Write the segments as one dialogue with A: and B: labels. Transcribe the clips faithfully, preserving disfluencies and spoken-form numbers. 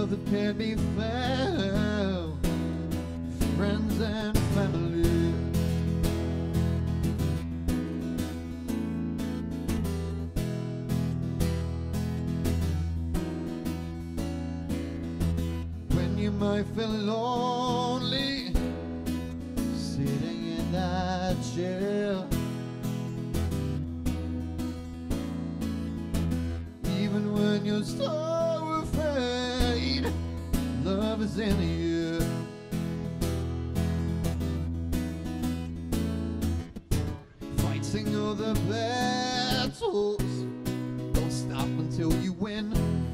A: love that can be found, friends and family. When you might feel lonely, sitting in that chair, even when you're so afraid, love is in the air. Fighting all the battles, don't stop until you win.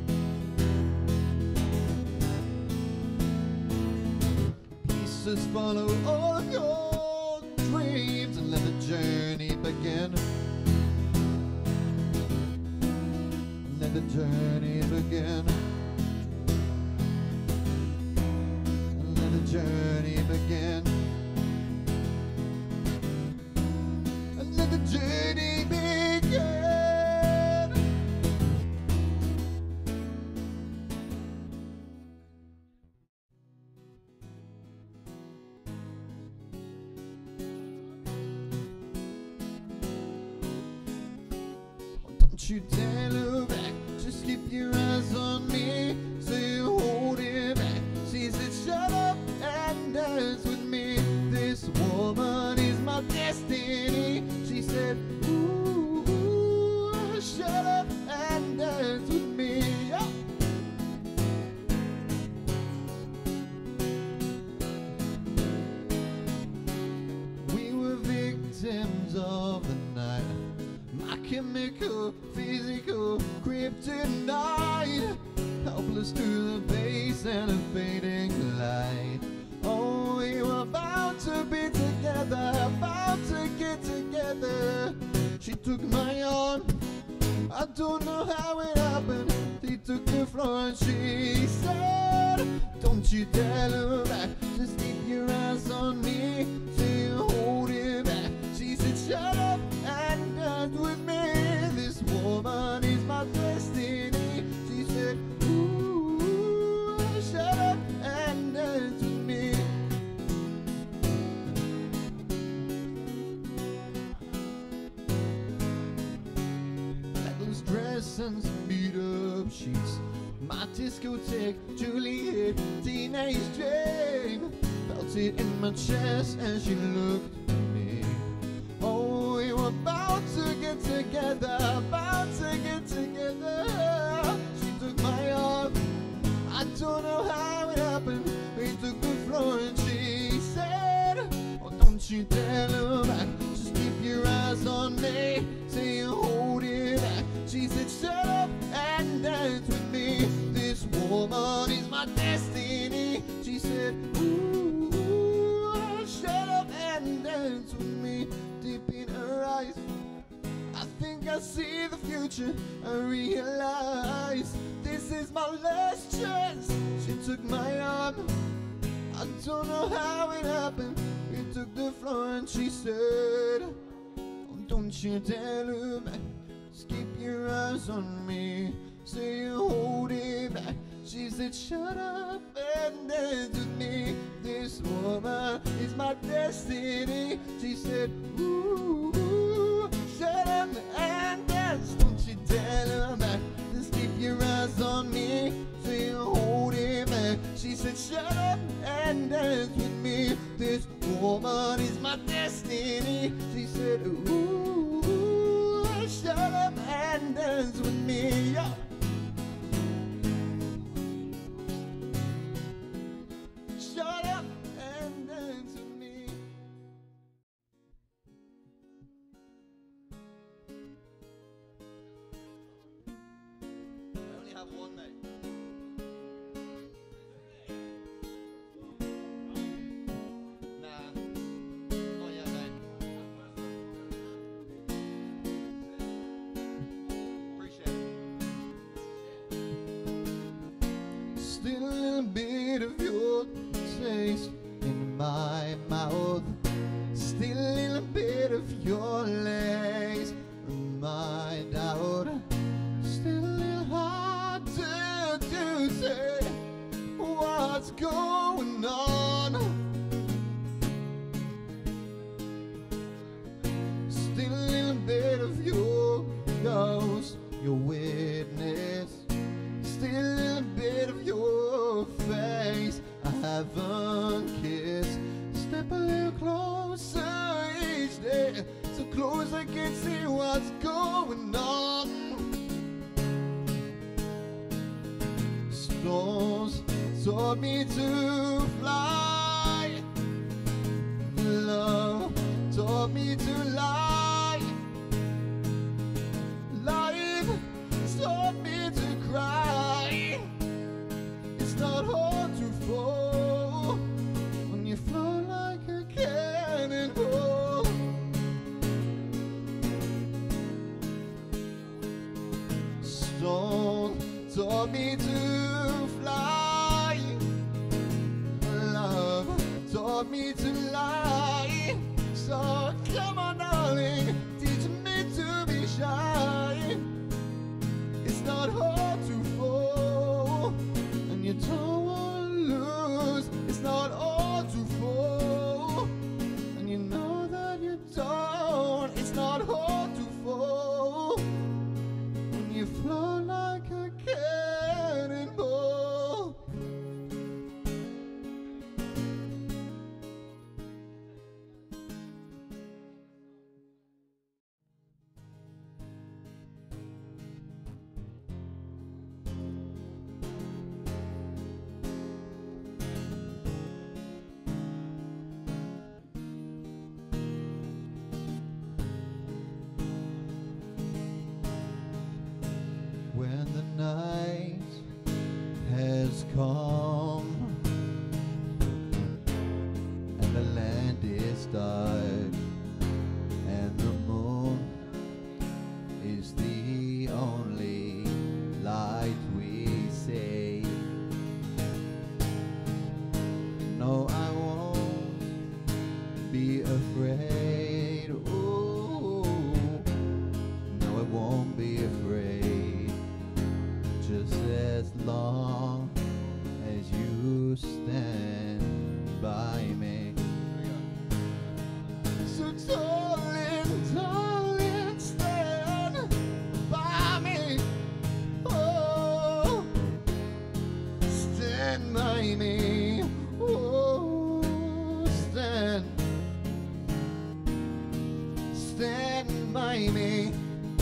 A: Just follow all of your dreams and let the journey begin. Let the journey begin. Let the journey begin. And let the journey begin. Don't you dare look back, just keep your eyes on me. So you hold it back. She said shut up and dance with me. This woman is my destiny. She said ooh, ooh, shut up and dance with me. Yeah. We were victims of the night, my chemical, physical kryptonite, helpless to the base and a fading light. Oh, we were about to be together, about to get together. She took my arm, I don't know how it happened. She took the floor and she said, don't you dare look back, just keep your eyes on me. So you hold it back. She said shut up and dance with me. This woman is my destiny. She said ooh, shut up and dance with me. Necklace dress and some beat up sheets, my discotheque Juliet teenage dream. Felt it in my chest as she looked at me. Oh, we were about to get together, about to get together. She took my arm, I don't know how it happened. We took the floor and she said, oh, don't you dare look back, just keep your eyes on me. Say you hold it back. She said shut up and dance with me. This woman is my destiny. She said ooh, ooh, shut up and dance with me. Deep in her eyes, I think I see the future. I realize this is my last chance. She took my arm, I don't know how it happened. We took the floor and she said, oh, don't you dare look back, just keep your eyes on me. So you hold it back. She said shut up and dance with me. This woman is my destiny. She said ooh, ooh, shut up and dance. Don't you dare look back, just keep your eyes on me. So you hold it back. She said shut up and dance with me. This woman is my destiny. She said ooh, ooh, shut up and dance with me. Yeah. Shut up and dance with me. I only have one, mate. Nah, not yet, mate. Appreciate it. Still a little bit of your taste in my mouth, still a little bit of your legs in my doubt, still a little hard to, to say what's going on. Still a little bit of your ghost, your witness. Still a little bit of your face I haven't kissed. Step a little closer each day, so close I can see what's going on. Storms taught me to fly. Love taught me to lie. Life taught me to cry. It's not hard to fall when you flow like a cannonball. Storm taught me to fly. Love taught me to lie. So come on, darling, teach me to be shy. It's not hard to fall, and you don't want to lose. It's not hard to fall, and you know that you don't. It's not hard to fall when you flow like a cannonball. When the night has come and the land is dark and the moon is the only light we see, no, I won't be afraid. Ooh, no, I won't be afraid. Just as long as you stand by me. So darling, darling, stand by me. Oh, stand by me. Oh, stand, stand by me.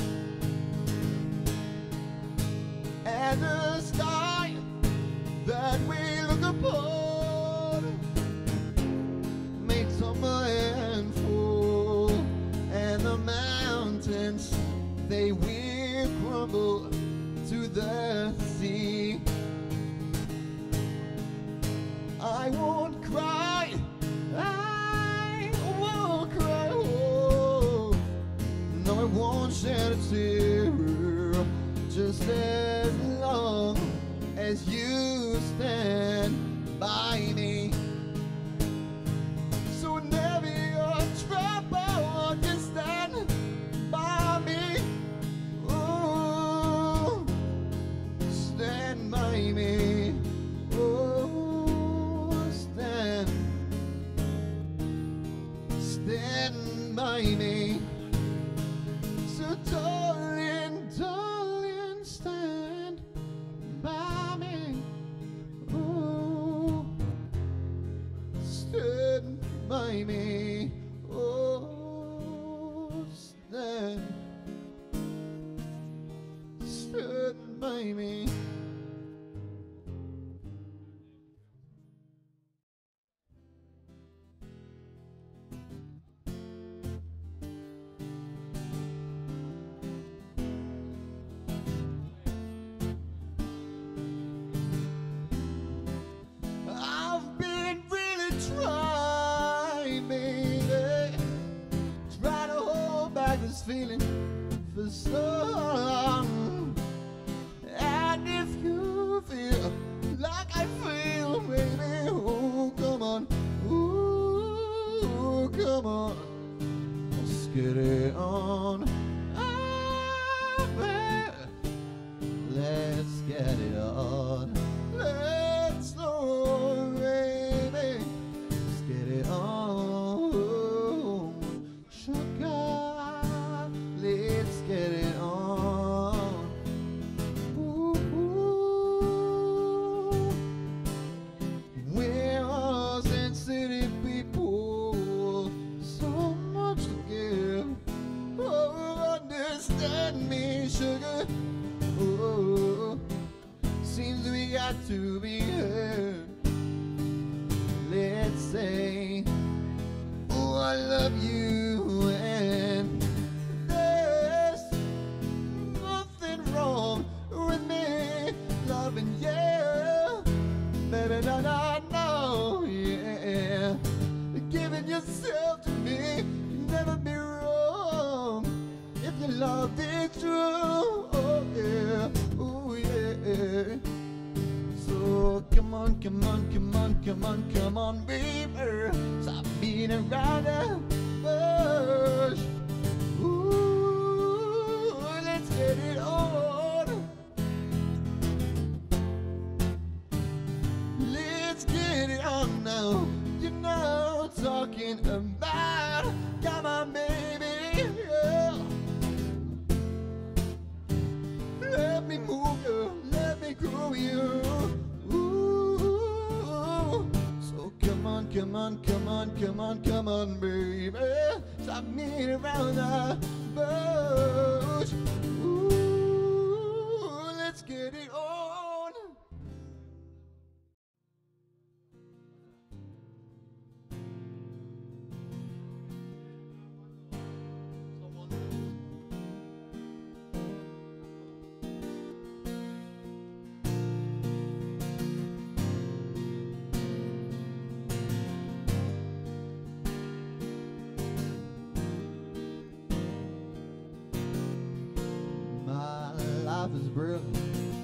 A: And the sky that we look upon may tumble and fall, and the mountains, they will crumble to the sea. I won't cry, I won't cry, oh, no, I won't shed a tear. Just as long as you stand by me. So whenever you're troubled, you stand by me. Oh, stand by me. Oh, stand, stand by me. So darling, darling, stand by me. Oh, stand by me. Oh, stand, stand by me. Feeling for so long, and if you feel like I feel, baby, oh come on, ooh, come on, let's get it on, ah, baby, let's get it on, let's know. to be heard. Let's say, oh, I love you, and there's nothing wrong with me loving you, baby, no, no, no, yeah. Giving yourself to me can never be wrong if your love is true, oh yeah, oh yeah. So come on, come on, come on, come on, come on, baby, stop beating around the bush. Ooh, let's get it on. Let's get it on now. You know, talking about, come on, baby, yeah. Let me move you, let me grow you. Ooh, so come on, come on, come on, come on, come on, baby, stop me around the bush. Ooh, let's get it on. Life is brilliant.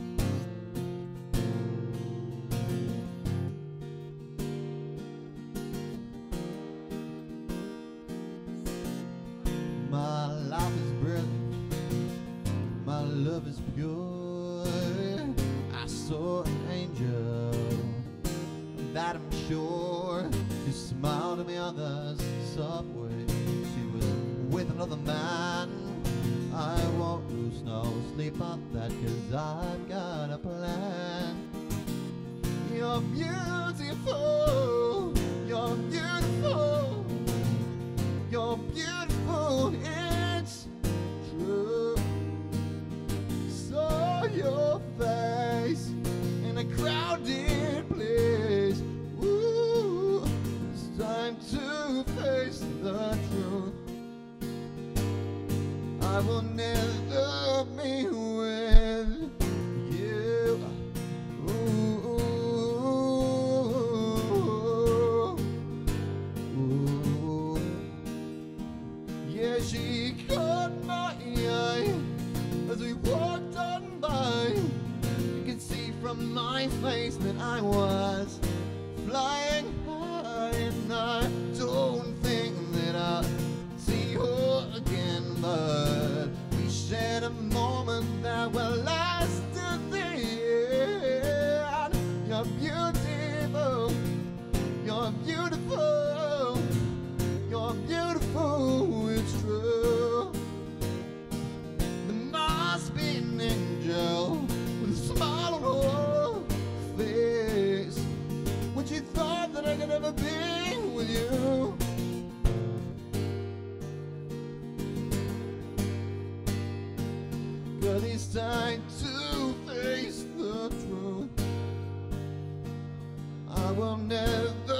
A: My life is brilliant. My love is pure. I saw an angel that I'm sure she smiled at me on the subway. She was with another man. I won't lose no sleep on that, 'cause I've got a plan. You're beautiful, you're beautiful, you're beautiful, it's true. Saw your face in a crowded place. Ooh, it's time to face the truth. I will never be with you. Ooh, ooh, ooh. Yeah, she caught my eye as we walked on by. You can see from my face that I was flying high, and I don't think that I'll see her again, but we shared a moment that will last to the end. You're beautiful, you're beautiful, you're beautiful, it's true. There must be an angel with a smile on her face when she thought that I could ever be with you. But it's time to face the truth. I will never